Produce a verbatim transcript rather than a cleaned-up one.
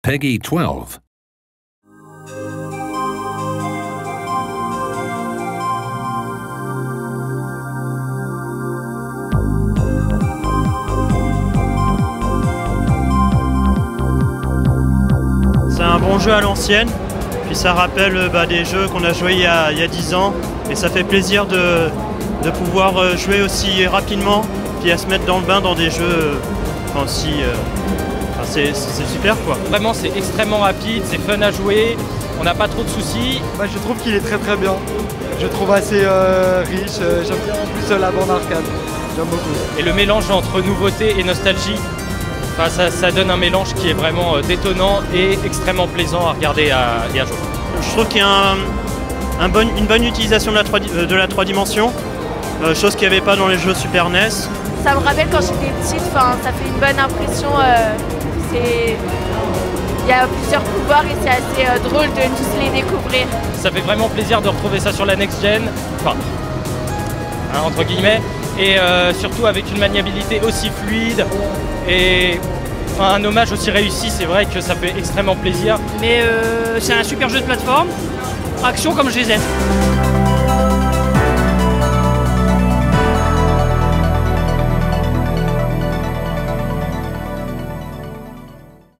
Peggy twelve. C'est un bon jeu à l'ancienne, puis ça rappelle bah, des jeux qu'on a joués il y a, il y a dix ans, et ça fait plaisir de, de pouvoir jouer aussi rapidement, puis à se mettre dans le bain dans des jeux enfin, aussi... Euh, enfin, c'est super quoi. Vraiment c'est extrêmement rapide, c'est fun à jouer, on n'a pas trop de soucis. Bah, je trouve qu'il est très très bien, je trouve assez euh, riche, euh, j'aime bien en plus euh, la bande arcade, j'aime beaucoup. Et le mélange entre nouveauté et nostalgie, enfin, ça, ça donne un mélange qui est vraiment euh, détonnant et extrêmement plaisant à regarder à, et à jouer. Je trouve qu'il y a un, un bon, une bonne utilisation de la trois, de la trois dimensions, euh, chose qu'il n'y avait pas dans les jeux Super N E S. Ça me rappelle quand j'étais petite, ça fait une bonne impression. Euh, Il y a plusieurs pouvoirs et c'est assez euh, drôle de tous les découvrir. Ça fait vraiment plaisir de retrouver ça sur la next gen, enfin, hein, entre guillemets, et euh, surtout avec une maniabilité aussi fluide et enfin, un hommage aussi réussi, c'est vrai que ça fait extrêmement plaisir. Mais euh, c'est un super jeu de plateforme, action comme je les aime.